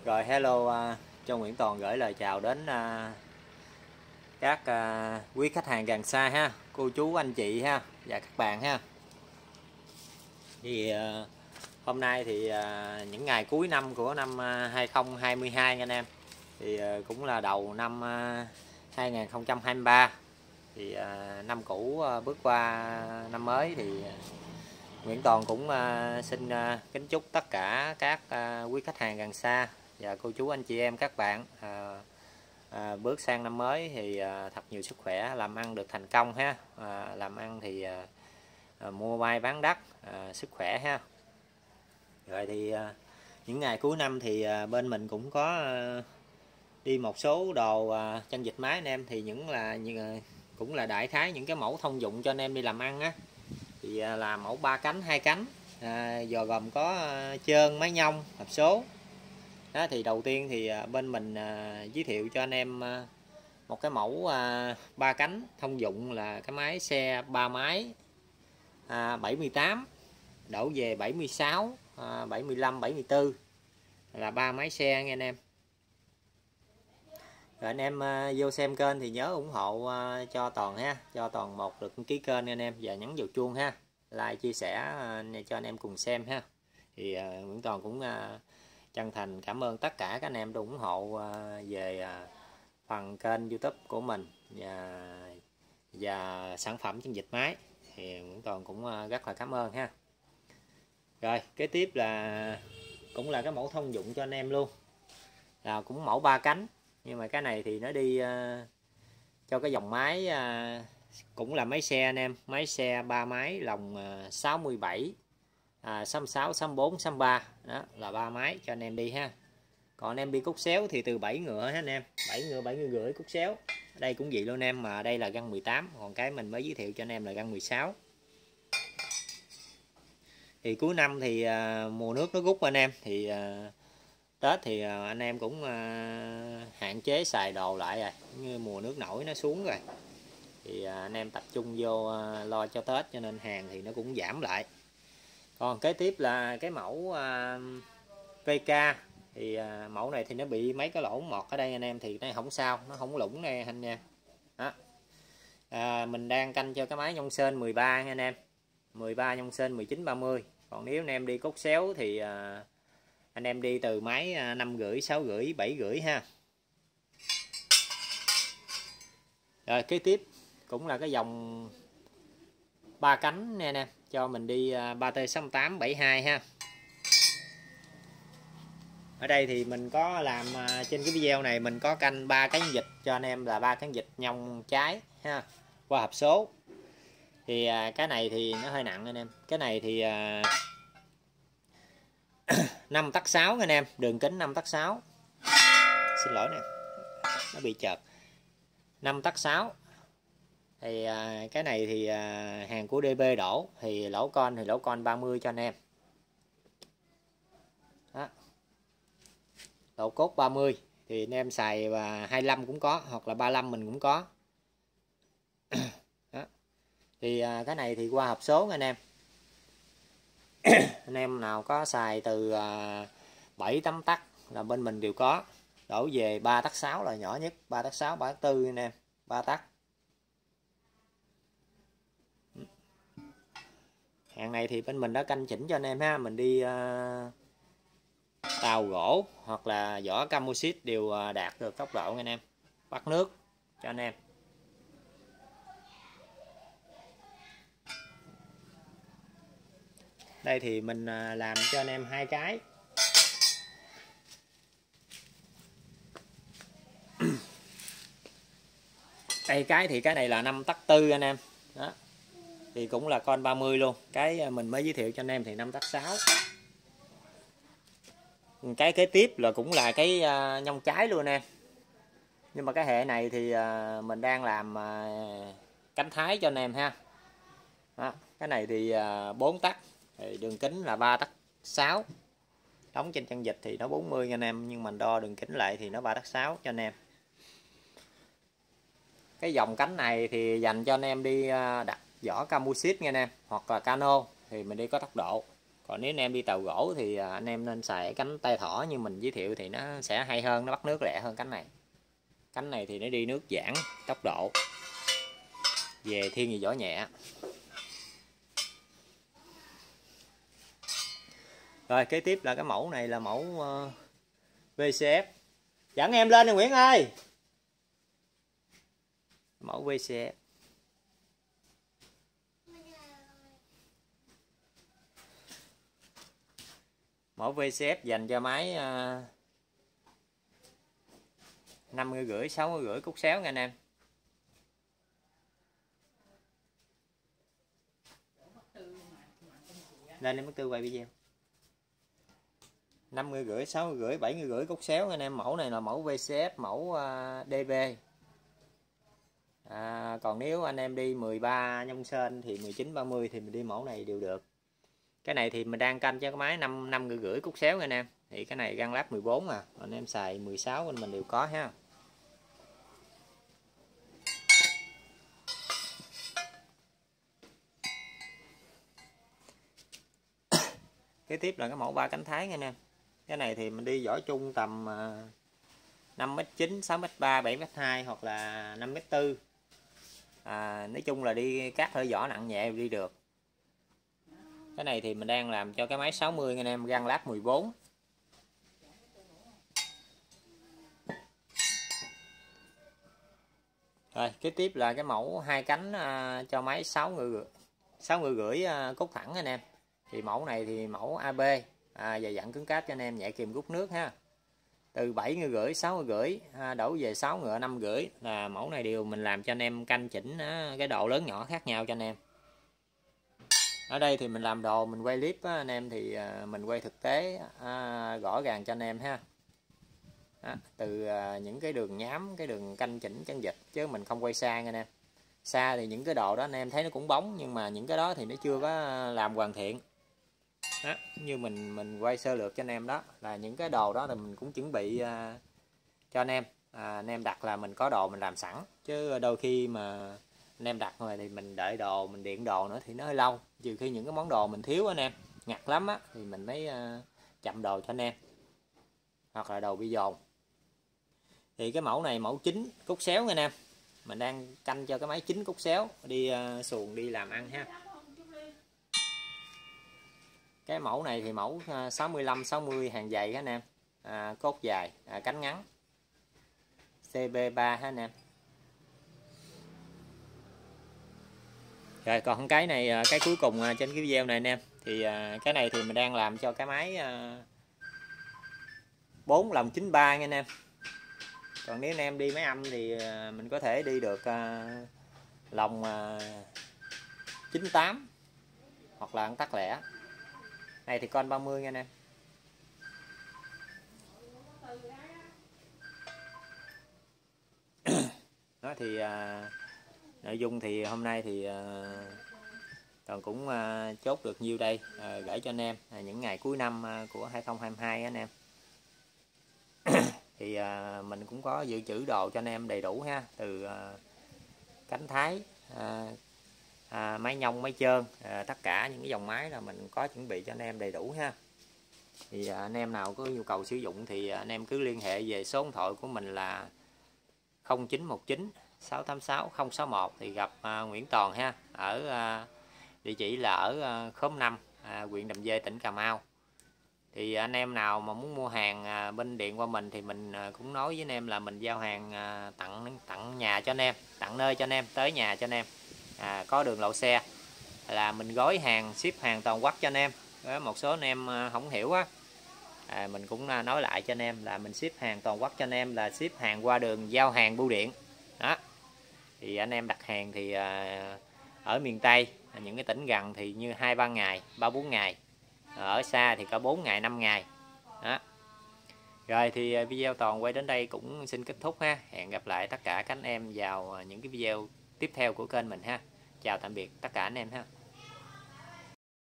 Rồi hello, cho Nguyễn Toàn gửi lời chào đến các quý khách hàng gần xa ha, cô chú anh chị ha và các bạn ha. Thì hôm nay thì những ngày cuối năm của năm 2022 anh em, thì cũng là đầu năm 2023. Thì năm cũ bước qua năm mới thì Nguyễn Toàn cũng xin kính chúc tất cả các quý khách hàng gần xa và cô chú anh chị em các bạn bước sang năm mới thì thật nhiều sức khỏe, làm ăn được thành công ha, làm ăn thì mua may bán đắt, sức khỏe ha. Rồi thì những ngày cuối năm thì bên mình cũng có đi một số đồ tranh vịt máy anh em, thì cũng là đại khái những cái mẫu thông dụng cho anh em đi làm ăn á. Thì là mẫu 3 cánh 2 cánh, giờ gồm có trơn, máy nhông, hộp số. Đó, thì đầu tiên thì bên mình giới thiệu cho anh em một cái mẫu 3 cánh thông dụng, là cái máy xe 3 máy 78 đổ về 76, 75, 74, là 3 máy xe nghe anh em. Rồi anh em vô xem kênh thì nhớ ủng hộ cho Toàn ha, cho Toàn một lượt ký kênh anh em, và nhấn vào chuông ha, like chia sẻ cho anh em cùng xem ha. Thì Nguyễn Toàn cũng chân thành cảm ơn tất cả các anh em đã ủng hộ về phần kênh YouTube của mình và sản phẩm chiến dịch máy, thì Nguyễn Toàn cũng rất là cảm ơn ha. Rồi kế tiếp là cũng là cái mẫu thông dụng cho anh em luôn, là cũng mẫu 3 cánh, nhưng mà cái này thì nó đi cho cái dòng máy cũng là máy xe anh em, máy xe 3 máy lòng 67, 66, 64, 63, đó là 3 máy cho anh em đi ha. Còn anh em đi cút xéo thì từ 7 ngựa ha anh em, 7 ngựa, 7 ngựa rưỡi cút xéo. Đây cũng vậy luôn anh em, mà đây là găng 18, còn cái mình mới giới thiệu cho anh em là găng 16. Thì cuối năm thì mùa nước nó rút anh em, thì Tết thì anh em cũng hạn chế xài đồ lại rồi, như mùa nước nổi nó xuống rồi, thì anh em tập trung vô lo cho Tết, cho nên hàng thì nó cũng giảm lại. Còn kế tiếp là cái mẫu VK, thì mẫu này thì nó bị mấy cái lỗ mọt ở đây anh em, thì nó không sao, nó không lủng đây anh em. Đó. Mình đang canh cho cái máy nhông sên 13 nha anh em, 13 nhông sên 19-30. Còn nếu anh em đi cốt xéo thì anh em đi từ máy 5 rưỡi, 6 rưỡi, 7 rưỡi ha. Rồi kế tiếp cũng là cái dòng 3 cánh nè anh em, cho mình đi 3T68 72 ha. Ở đây thì mình có làm trên cái video này mình có canh 3 cán vịt cho anh em, là 3 cán vịt nhông trái ha, qua hộp số. Thì cái này thì nó hơi nặng anh em, cái này thì 5 tắc 6 anh em, đường kính 5 tắc 6. Xin lỗi nè, nó bị chợt. 5 tắc 6. Thì cái này thì hàng của DB đổ, thì lỗ con thì lỗ con 30 cho anh em. Đó. Lỗ cốt 30 thì anh em xài và 25 cũng có, hoặc là 35 mình cũng có. Đó. Thì cái này thì qua hộp số anh em. Anh em nào có xài từ 7-8 tắc là bên mình đều có. Đổ về 3 tắc 6 là nhỏ nhất, 3 tắc 6, 3 tắc 4 anh em, 3 tắc. Hàng này thì bên mình đã canh chỉnh cho anh em ha, mình đi tàu gỗ hoặc là vỏ composite đều đạt được tốc độ anh em, bắt nước cho anh em. Đây thì mình làm cho anh em 2 cái. Đây cái thì cái này là 5 tắc 4 anh em. Đó. Thì cũng là con 30 luôn. Cái mình mới giới thiệu cho anh em thì 5 tắc 6. Cái kế tiếp là cũng là cái nhông trái luôn anh em. Nhưng mà cái hệ này thì mình đang làm cánh thái cho anh em ha. Đó. Cái này thì 4 tắc, thì đường kính là 3 tắc 6. Đóng trên chân vịt thì nó 40 nha anh em, nhưng mình đo đường kính lại thì nó 3 tắc 6 cho anh em. Cái dòng cánh này thì dành cho anh em đi đặt vỏ composite nha anh em, hoặc là cano, thì mình đi có tốc độ. Còn nếu anh em đi tàu gỗ thì anh em nên xài cánh tay thỏ như mình giới thiệu thì nó sẽ hay hơn, nó bắt nước lẹ hơn cánh này. Cánh này thì nó đi nước giãn tốc độ, về thiên về vỏ nhẹ. Rồi kế tiếp là cái mẫu này là mẫu VCF. Dẫn em lên nè Nguyễn ơi. Mẫu VCF. Mẫu VCF dành cho máy 50,5, 60,5 cút xéo nha anh em. Lên em mất tư quay video. 50,5, 60,5, 70,5 cút xéo anh em. Mẫu này là mẫu VCF, mẫu DB. Còn nếu anh em đi 13 nhông sên thì 19, 30 thì mình đi mẫu này đều được. Cái này thì mình đang canh cho cái máy 5,5 cút xéo anh em. Thì cái này găng lát 14 à, anh em xài 16 bên mình đều có ha. Kế tiếp là cái mẫu 3 cánh Thái nha anh em. Cái này thì mình đi vỏ chung tầm 5m9, 6m3, 7m2 hoặc là 5m4. Nói chung là đi cắt hơi vỏ nặng nhẹ đi được. Cái này thì mình đang làm cho cái máy 60 anh em, găng lát 14. Rồi kế tiếp là cái mẫu 2 cánh cho máy 60,5 cốt thẳng anh em. Thì mẫu này thì mẫu AB, và dặn cứng cáp cho anh em, nhẹ kìm rút nước ha. Từ 7,5, 60,5 đổ về 6 ngựa 5,5 là mẫu này đều mình làm cho anh em canh chỉnh cái độ lớn nhỏ khác nhau cho anh em. Ở đây thì mình làm đồ mình quay clip anh em, thì mình quay thực tế rõ ràng cho anh em ha. Từ những cái đường nhám, cái đường canh chỉnh chân vịt, chứ mình không quay xa nha anh em. Xa thì những cái đồ đó anh em thấy nó cũng bóng, nhưng mà những cái đó thì nó chưa có làm hoàn thiện. Như mình quay sơ lược cho anh em, đó là những cái đồ đó là mình cũng chuẩn bị cho anh em. Anh em đặt là mình có đồ mình làm sẵn, chứ đôi khi mà anh em đặt rồi thì mình đợi đồ, mình điện đồ nữa thì nó hơi lâu. Trừ khi những cái món đồ mình thiếu anh em, ngặt lắm á, thì mình mới chậm đồ cho anh em, hoặc là đồ bị dồn. Thì cái mẫu này mẫu 9 cút xéo nha anh em. Mình đang canh cho cái máy 9 cút xéo đi xuồng đi làm ăn ha. Cái mẫu này thì mẫu 65, 60 hàng dày anh em. Cốt dài, cánh ngắn, CB3 ha anh em. Rồi còn cái này, cái cuối cùng trên cái video này anh em, thì cái này thì mình đang làm cho cái máy 4 lòng 93 nha anh em. Còn nếu anh em đi máy âm thì mình có thể đi được lòng 98 hoặc là tắc lẻ. Này thì con 30 nha anh em. Đó thì nội dung thì hôm nay thì Toàn cũng chốt được nhiêu đây, gửi cho anh em những ngày cuối năm của 2022 anh em. Thì mình cũng có dự trữ đồ cho anh em đầy đủ ha, từ cánh Thái, máy nhông, máy trơn, tất cả những cái dòng máy là mình có chuẩn bị cho anh em đầy đủ ha. Thì anh em nào có nhu cầu sử dụng thì anh em cứ liên hệ về số điện thoại của mình là 0919 686 061 thì gặp Nguyễn Toàn ha, ở địa chỉ là ở khóm 5, huyện Đầm Dơi, tỉnh Cà Mau. Thì anh em nào mà muốn mua hàng bên điện qua mình thì mình cũng nói với anh em là mình giao hàng tặng nhà cho anh em, tặng nơi cho anh em, tới nhà cho anh em. Có đường lậu xe là mình gói hàng, ship hàng toàn quốc cho anh em. Một số anh em không hiểu á, mình cũng nói lại cho anh em là mình ship hàng toàn quốc cho anh em, là ship hàng qua đường giao hàng bưu điện đó. Thì anh em đặt hàng thì ở miền Tây, những cái tỉnh gần thì như 2-3 ngày, 3-4 ngày, ở xa thì cả 4 ngày, 5 ngày đó. Rồi thì video Toàn quay đến đây cũng xin kết thúc ha. Hẹn gặp lại tất cả các anh em vào những cái video tiếp theo của kênh mình ha. Chào tạm biệt tất cả anh em ha.